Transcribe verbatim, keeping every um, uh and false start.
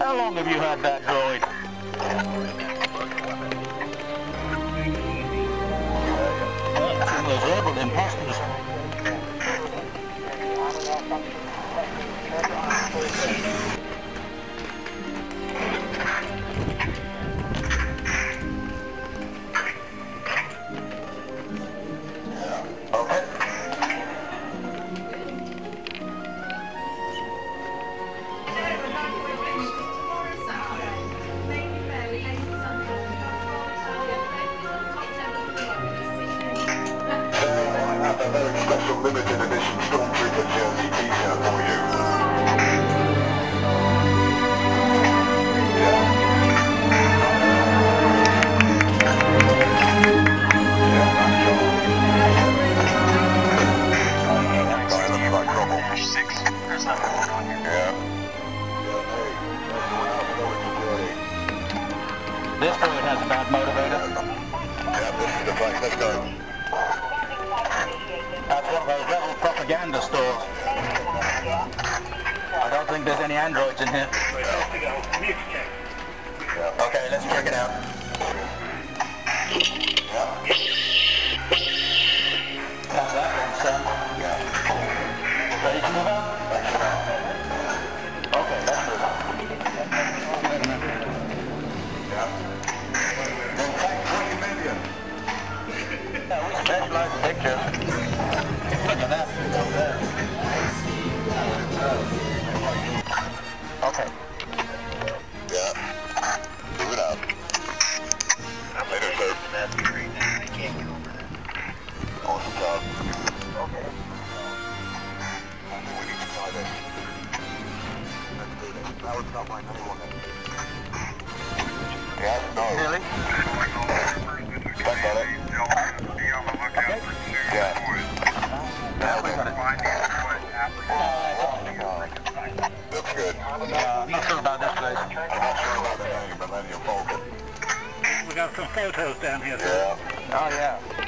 How long have you had that droid? Well, those rebel imposters. Okay. A very special limited edition Stormtrooper jersey t-shirt for you. Yeah. Yeah, that's all. That guy looks like trouble. There's nothing going on here. Yeah. This droid has a bad motivator. Yeah, this is the place. Let's go. That's one of those rebel propaganda stores. I don't think there's any androids in here. Okay, let's check it out. How's that one, son? Ready to move out? Okay, let's move out. Yeah, we specialize in pictures. Look at that. Over there. Okay. Yeah. Do it up. Later, sir. I can't get over that. Awesome job. Okay. I think we need to try this. Let's do this. That was not mine. Anyone else? Yeah, no. Really? That got it. Okay. Yeah. Now we got it. Looks good. Uh, I'm not sure about this place. I'm not sure about the name, but then you'll fold it. We got some photos down here. Yeah. Oh yeah.